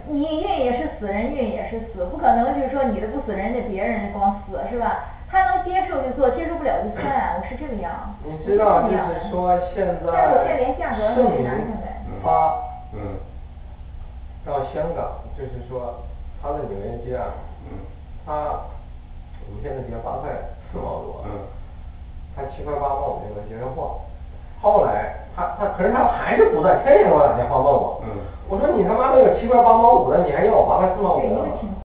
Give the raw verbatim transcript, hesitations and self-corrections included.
你运也是死，人运也是死，不可能就是说你的不死，人家别人光死是吧？他能接受就做，接受不了就算，我是这个样。 你知道就是说现在但是我现在连价格都盛明拿上来。 发嗯到香港，就是说他的纽约街啊， 嗯他我们现在结八块四毛多， 嗯他七块八毛我就能接受货。后来他他可是他还是不断天天给我打电话问我， 嗯我说你他妈那个七块八毛五的，你还要我八块四毛五的吗？